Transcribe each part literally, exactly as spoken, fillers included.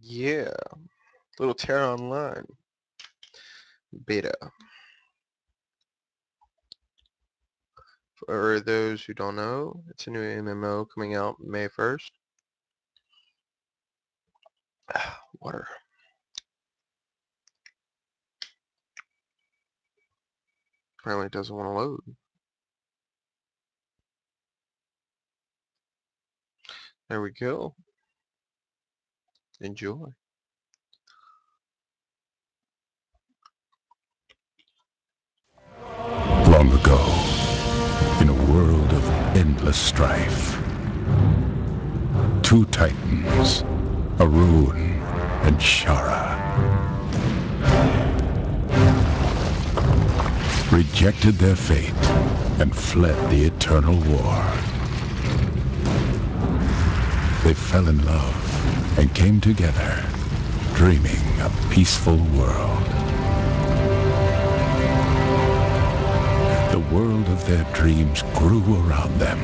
Yeah, Little Terra Online beta. For those who don't know, it's a new M M O coming out May first. Water. Apparently it doesn't want to load. There we go. Enjoy. Long ago, in a world of endless strife, two titans, Arun and Shara, rejected their fate and fled the eternal war. They fell in love and came together, dreaming a peaceful world. The world of their dreams grew around them.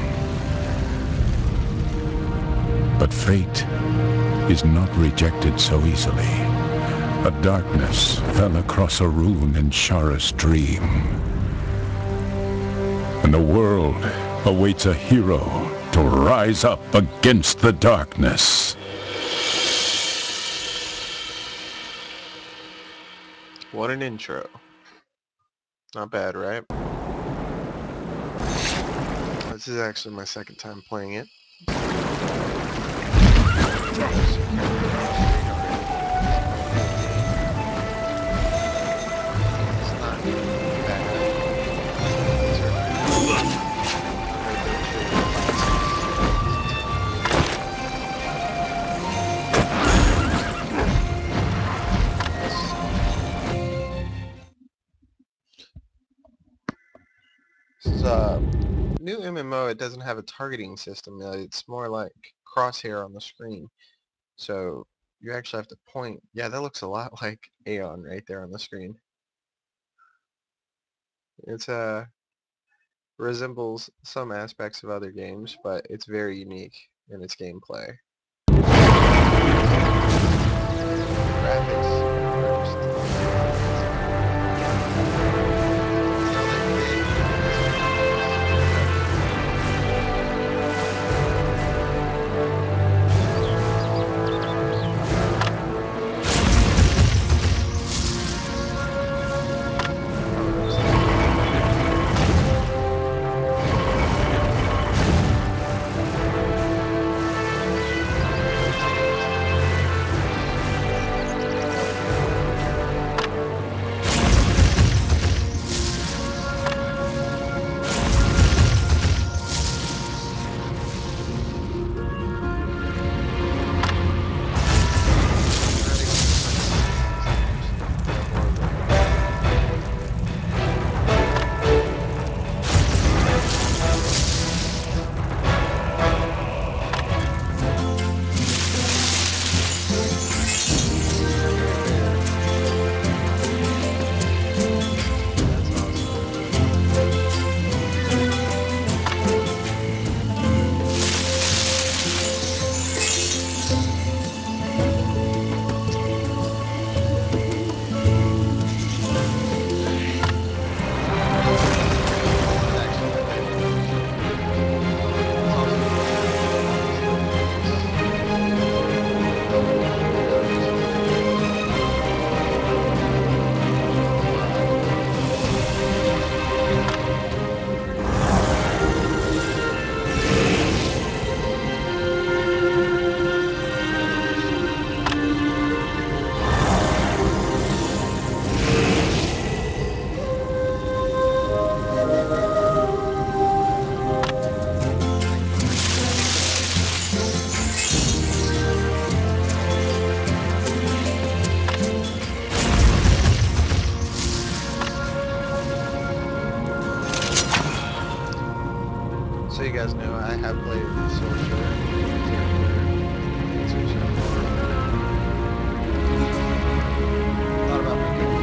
But fate is not rejected so easily. A darkness fell across Arun and Shara's dream. And the world awaits a hero to rise up against the darkness. What an intro. Not bad, right? This is actually my second time playing it. This is a new M M O. It doesn't have a targeting system. Uh, It's more like crosshair on the screen. So you actually have to point. Yeah, that looks a lot like Aeon right there on the screen. It's uh resembles some aspects of other games, but it's very unique in its gameplay. Graphics are just So you guys know I have played Sorcerer. Thought about making a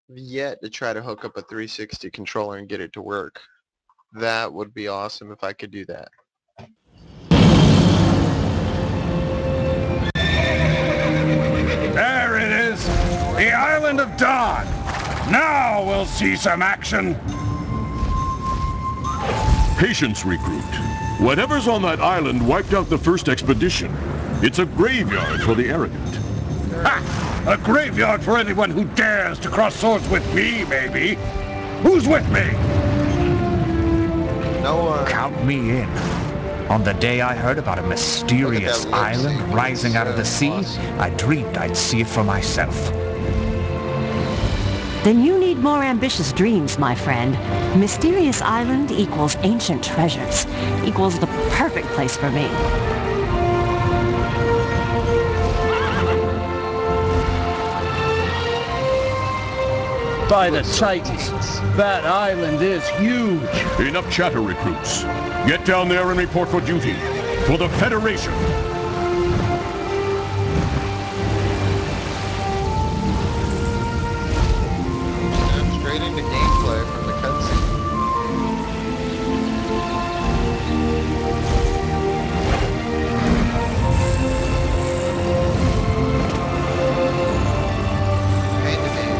yet to try to hook up a three sixty controller and get it to work. That would be awesome if I could do that. There it is! The Island of Dawn! Now we'll see some action! Patience, recruit. Whatever's on that island wiped out the first expedition. It's a graveyard for the arrogant. Ha! A graveyard for anyone who dares to cross swords with me, maybe! Who's with me? No one. Count me in. On the day I heard about a mysterious island rising out of the sea, I dreamed I'd see it for myself. Then you need more ambitious dreams, my friend. Mysterious Island equals ancient treasures, equals the perfect place for me. By the Titans, that island is huge. Enough chatter, recruits. Get down there and report for duty. For the Federation. Jump straight into gameplay from the cutscene. Pain to me.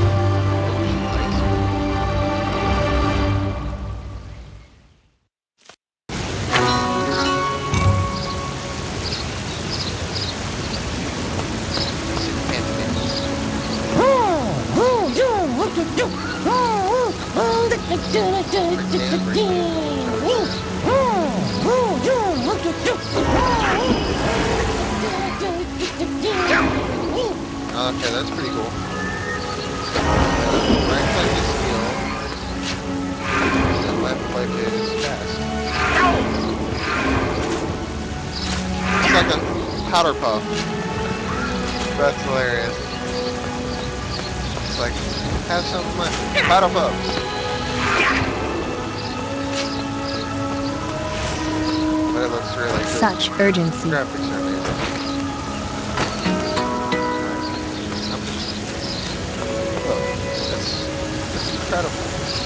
Okay, that's pretty cool. Right click is skill. And left click is fast. It's like a powder puff. That's hilarious. It's like, have some money. Powder puff. But it looks really good. Such urgency. Graphics are amazing. That's incredible.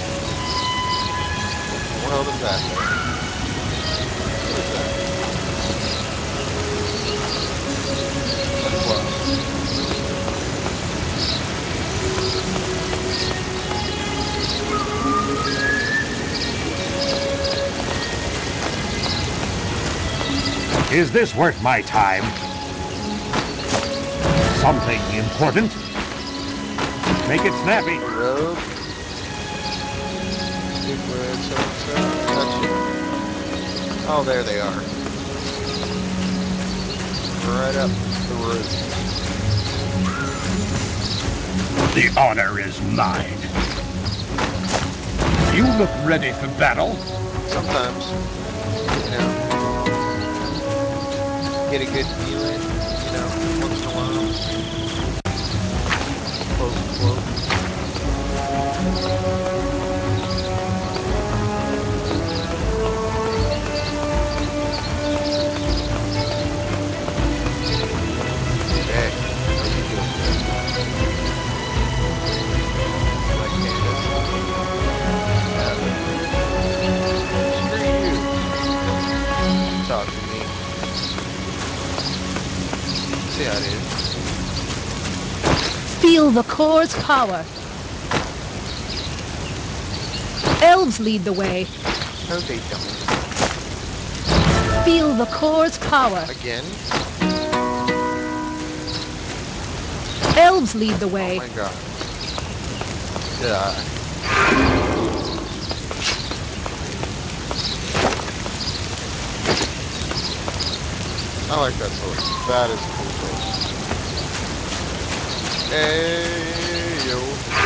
What world is that? What is that? That's wild. Is this worth my time? Something important? Make it snappy. A road. Liquid, so, so, gotcha. Oh, there they are. Right up the roof. The honor is mine. You look ready for battle. Sometimes, you know, get a good feeling, you know, once in a while. Close and close. Hey, how you doing? Like Candace. Yeah. Screw you. Talk to me. See how it is. Feel the core's power. Elves lead the way. No, they don't. Feel the core's power. Again? Elves lead the Oh way. my god. Yeah. I like that sword. That is a cool sword. Hey, yo.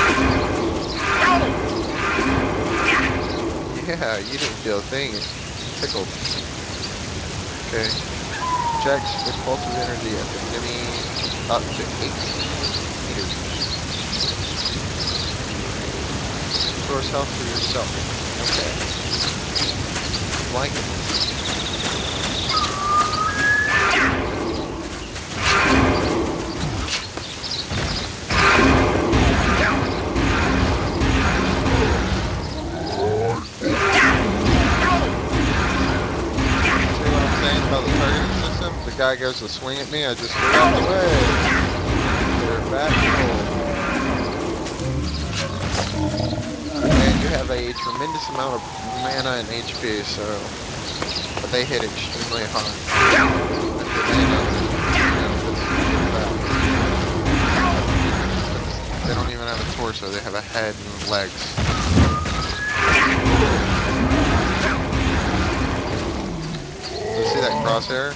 Yeah, you didn't feel a thing. Tickled. Okay. Checks repulsive energy at the enemy up to eight meters. Source health for yourself. Okay. Like it. guy goes to swing at me, I just get out of the way. They're back roll. And you have a tremendous amount of mana and H P, so... But they hit extremely hard. But the mana, you know, they don't even have a torso, they have a head and legs. You see that crosshair?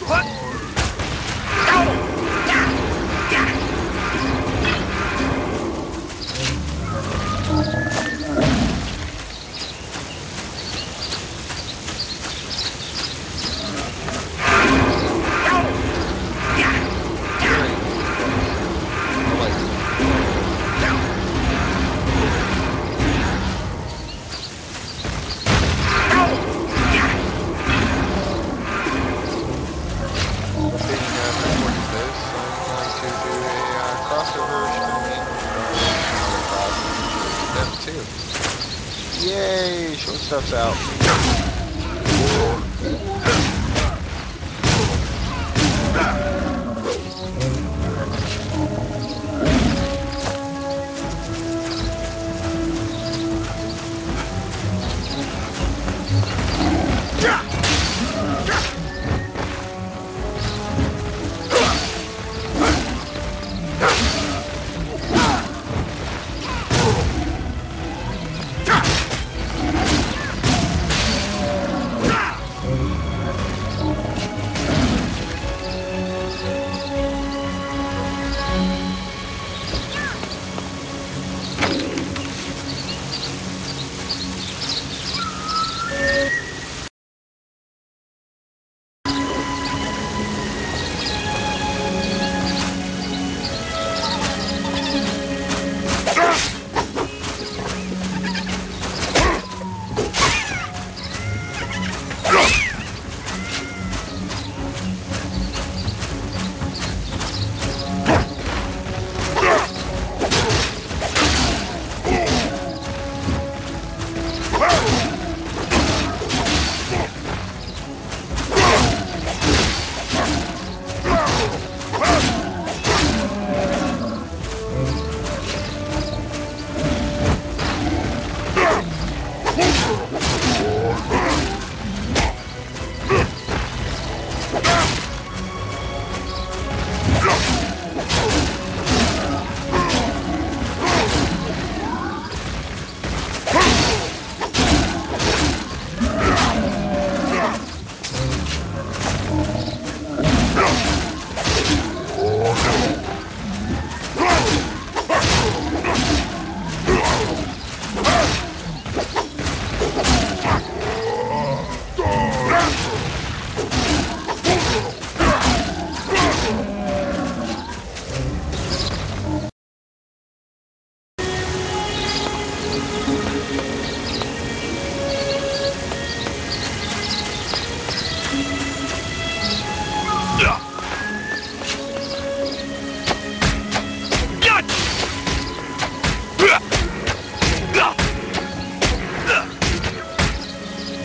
Yay! Short stuff's out.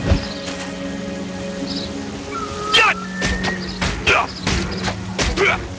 Yeah!